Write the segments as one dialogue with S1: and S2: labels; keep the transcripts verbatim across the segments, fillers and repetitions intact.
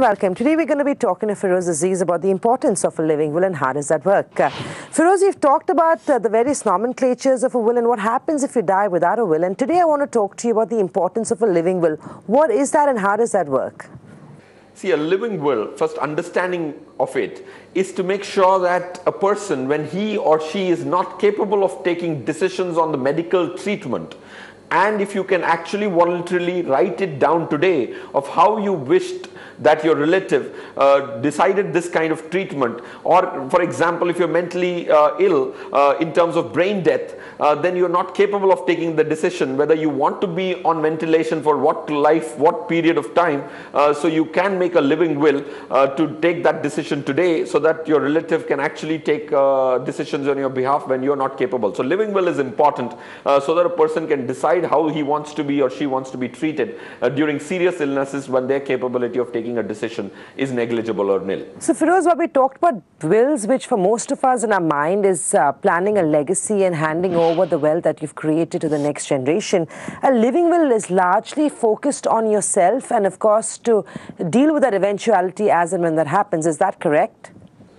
S1: welcome. Today we're going to be talking to Feroze Azeez about the importance of a living will and how does that work. Uh, Feroze, you've talked about uh, the various nomenclatures of a will and what happens if you die without a will. And today I want to talk to you about the importance of a living will. What is that and how does that work?
S2: See, a living will, first understanding of it, is to make sure that a person, when he or she is not capable of taking decisions on the medical treatment, and if you can actually voluntarily write it down today of how you wished that your relative uh, decided this kind of treatment, or for example, if you're mentally uh, ill uh, in terms of brain death, uh, then you're not capable of taking the decision whether you want to be on ventilation for what life, what period of time. Uh, so you can make a living will uh, to take that decision today so that your relative can actually take uh, decisions on your behalf when you're not capable. So living will is important uh, so that a person can decide how he wants to be or she wants to be treated uh, during serious illnesses when their capability of taking a decision is negligible or nil.
S1: So Feroze, what we talked about wills, which for most of us in our mind is uh, planning a legacy and handing over the wealth that you've created to the next generation. A living will is largely focused on yourself and of course to deal with that eventuality as and when that happens. Is that correct?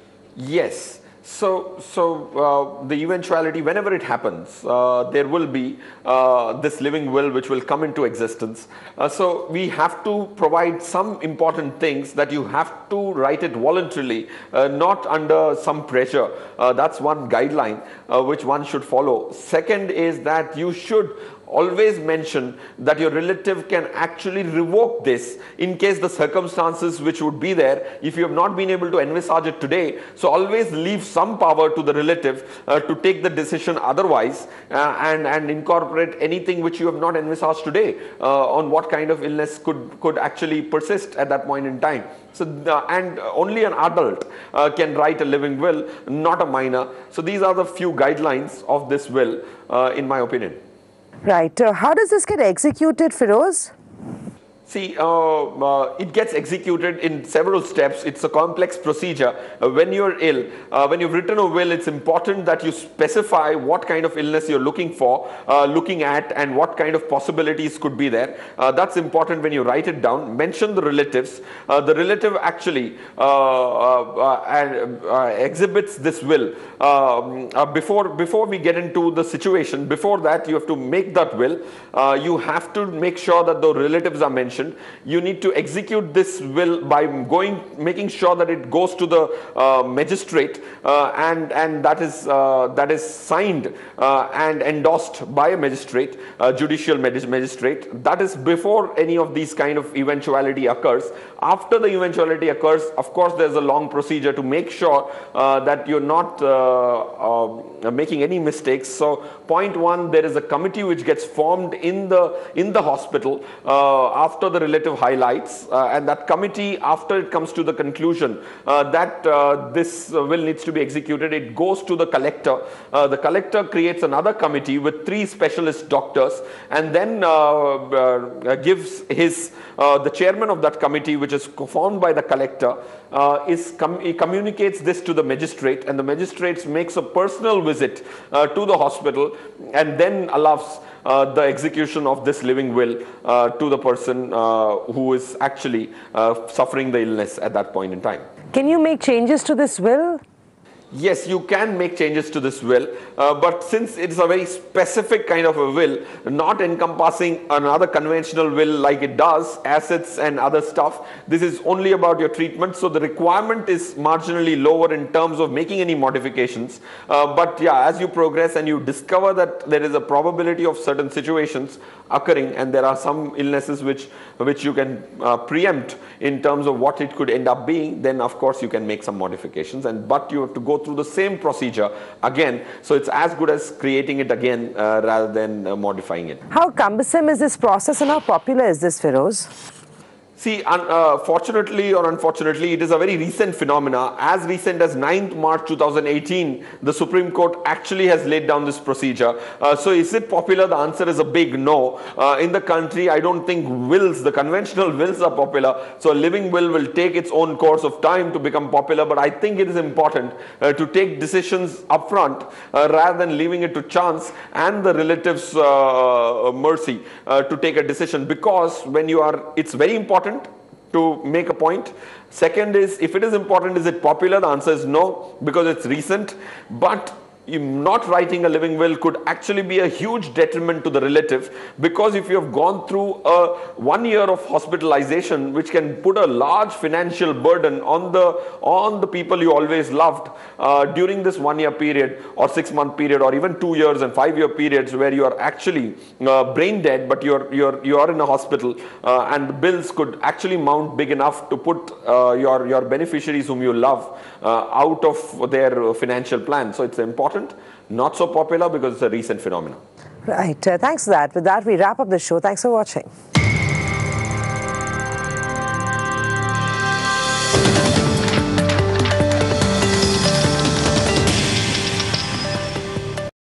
S2: Yes. So, so uh, the eventuality, whenever it happens, uh, there will be uh, this living will which will come into existence. Uh, so we have to provide some important things that you have to write it voluntarily, uh, not under some pressure. Uh, that's one guideline uh, which one should follow. Second is that you should always mention that your relative can actually revoke this in case the circumstances which would be there if you have not been able to envisage it today. So always leave some power to the relative uh, to take the decision otherwise uh, and, and incorporate anything which you have not envisaged today uh, on what kind of illness could, could actually persist at that point in time. So, uh, and only an adult uh, can write a living will, not a minor. So these are the few guidelines of this will, uh, in my opinion.
S1: Right. Uh, how does this get executed, Feroze?
S2: See, uh, uh, it gets executed in several steps. It's a complex procedure. Uh, when you're ill, uh, when you've written a will, it's important that you specify what kind of illness you're looking for, uh, looking at, and what kind of possibilities could be there. Uh, that's important when you write it down. Mention the relatives. Uh, the relative actually uh, uh, uh, uh, exhibits this will. Um, uh, before, before we get into the situation, before that, you have to make that will. Uh, you have to make sure that the relatives are mentioned. You need to execute this will by going, making sure that it goes to the uh, magistrate uh, and and that is uh, that is signed uh, and endorsed by a magistrate, uh, judicial magistrate. That is before any of these kind of eventuality occurs. After the eventuality occurs, of course, there's a long procedure to make sure uh, that you're not uh, uh, making any mistakes. So, point one, there is a committee which gets formed in the in the hospital uh, after the relative highlights, uh, and that committee, after it comes to the conclusion uh, that uh, this uh, will needs to be executed, it goes to the collector. Uh, the collector creates another committee with three specialist doctors, and then uh, uh, gives his uh, the chairman of that committee, which is formed by the collector, uh, is com he communicates this to the magistrate, and the magistrate makes a personal visit uh, to the hospital and then allows Uh, the execution of this living will uh, to the person uh, who is actually uh, suffering the illness at that point in time.
S1: Can you make changes to this will?
S2: Yes, you can make changes to this will, uh, but since it's a very specific kind of a will, not encompassing another conventional will like it does, assets and other stuff, this is only about your treatment, so the requirement is marginally lower in terms of making any modifications. Uh, but yeah, as you progress and you discover that there is a probability of certain situations occurring and there are some illnesses which, which you can uh, preempt in terms of what it could end up being, then of course you can make some modifications, and but you have to go through the same procedure again, so it's as good as creating it again uh, rather than uh, modifying it.
S1: How cumbersome is this process and how popular is this, Feroze?
S2: See, un uh, fortunately or unfortunately, it is a very recent phenomena. As recent as ninth March two thousand eighteen, the Supreme Court actually has laid down this procedure. Uh, so is it popular? The answer is a big no. Uh, in the country, I don't think wills, the conventional wills are popular. So a living will will take its own course of time to become popular. But I think it is important uh, to take decisions upfront uh, rather than leaving it to chance and the relatives' uh, mercy uh, to take a decision. Because when you are, it's very important to make a point. Second is, if it is important, is it popular? The answer is no, because it's recent. But you not writing a living will could actually be a huge detriment to the relative, because if you have gone through a one year of hospitalization, which can put a large financial burden on the on the people you always loved uh, during this one year period or six month period or even two years and five year periods where you are actually uh, brain dead, but you're you're you are in a hospital, uh, and the bills could actually mount big enough to put uh, your your beneficiaries whom you love uh, out of their financial plan. So it's important. Not so popular because it's a recent phenomenon.
S1: Right. Uh, thanks for that. With that, we wrap up the show. Thanks for watching.